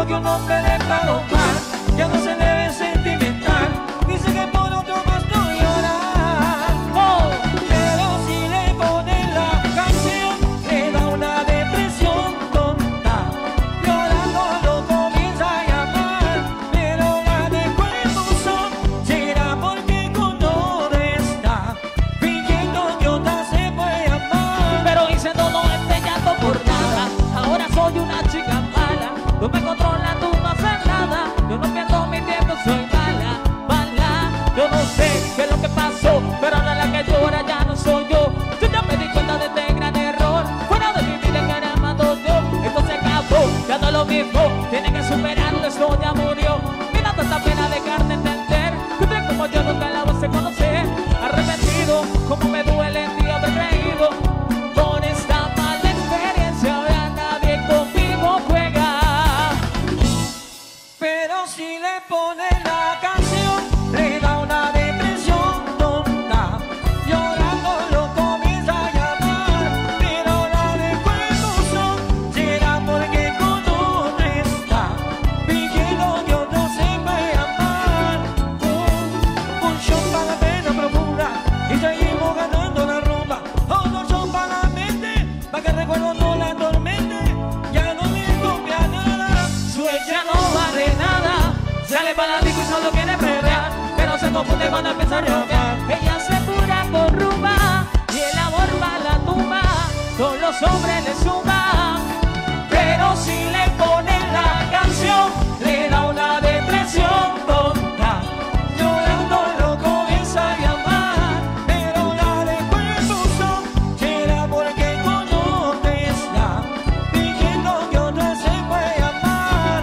que un hombre le paga un mal, ya no se debe sentimental. Dice que por otro más no llorar. Oh, pero si le ponen la canción, le da una depresión tonta. Llorando lo comienza a llamar, pero la dejó en buzón. Será porque con otro está, fingiendo que otra se puede amar. Pero hice todo este llanto por nada. Ahora soy una chica mala, no me controla, tú no haces nada. Yo no pierdo mi tiempo, soy mala, mala. Yo no sé qué es lo que pasó, pero ahora la que llora ya no soy yo. Yo ya me di cuenta de este gran error. Fuera de mi vida que era amado yo. Esto se acabó, ya no es lo mismo. Tienen que superarlo, esto ya murió. Mira tanta pena dejarte entender que usted como yo nunca la voy a conocer. Arrepentido, como me duele en ti haber creído. Con esta mala experiencia ahora nadie conmigo juega. Pero si le pone la canción, le da una depresión tonta. Llorando lo comienza a llamar, pero la dejó en buzón. Será porque con otro está, fingiendo que otro se puede amar. Un shot para la pena profunda y seguimos ganando la rumba. Otro shot para la mente, para que recuerdo no la atormente. Ya no le copia nada, su Ya no vale nada, sale para la disco y solo quiere pelear, pero se confunde cuando empieza a romper. Ella se cura con rumba y el amor va a la tumba, todos los hombres le suman. Pero si le ponen la canción, le da una depresión tonta. Llorando lo comienza a llamar, pero la dejó en buzón. Será porque con otro está, fingiendo que otra se puede amar.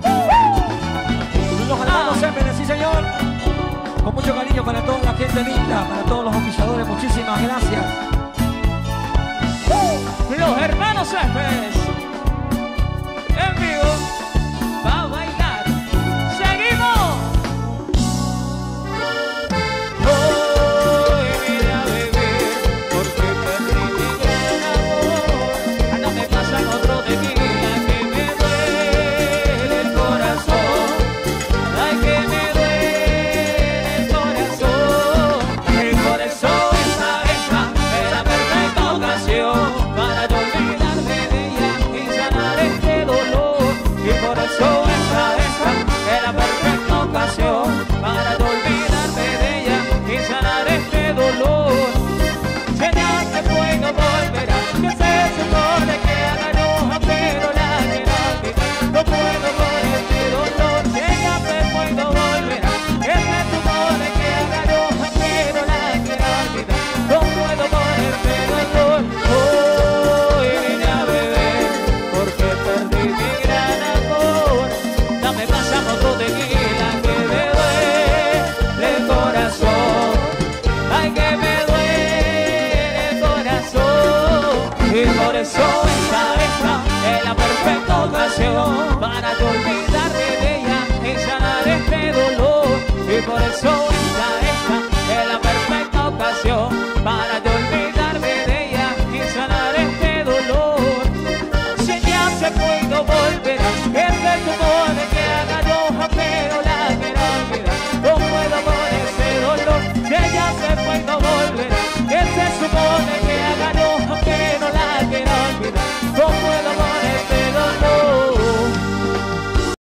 Los hermanos Céspedes, sí señor. Con mucho cariño para toda la gente linda, para todos los oficiadores, muchísimas gracias. Los hermanos Céspedes.